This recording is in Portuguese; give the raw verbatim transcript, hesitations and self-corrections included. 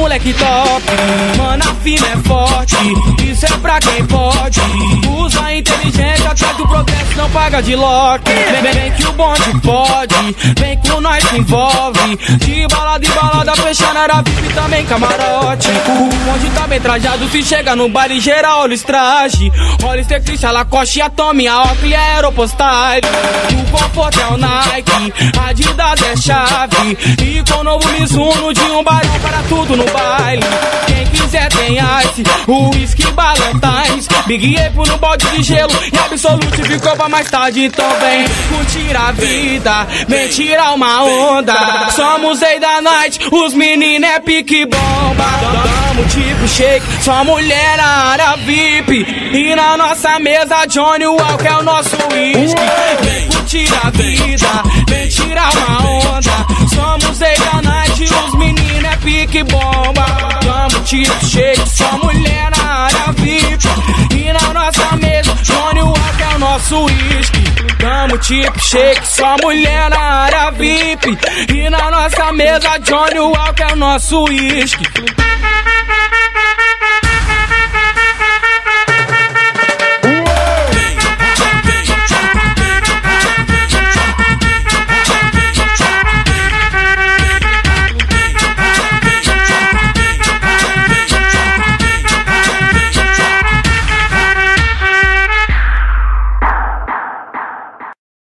moleque top. Mano, a fina é forte, isso é pra quem pode. Usa a inteligência atrás do progresso, não paga de lote. Vem, vem, vem que o bonde pode, vem com nós se envolve. De balada e balada fechando era V I P também camarote. O bonde tá bem trajado, se chega no baile geral olha os traje. Hollister, Christian, Lacoste, a Tommy, a Oakley, a Aeropostale. O conforto é o Nike, a Adidas é chave. E com o novo Mizuno de um barão para tudo no baile. Quem quiser tem ice, o whisky Ballantines, Big Apple no balde de gelo e Absolute ficou pra mais tarde. Então vem curtir a vida, vem tirar uma onda. Somos rei da night, os meninos é pique bomba. Damos tipo shake, só mulher na área V I P. E na nossa mesa Johnny Walker é o nosso whisky. Vem curtir a vida, vem tirar uma onda. Somos rei da night, os meninos é pique bomba. Damos tipo shake, só mulher na área V I P. E na nossa mesa Johnny Walker é o nosso whisky. Damos tipo shake, só mulher na área V I P. E na nossa mesa Johnny Walker é o nosso whisky.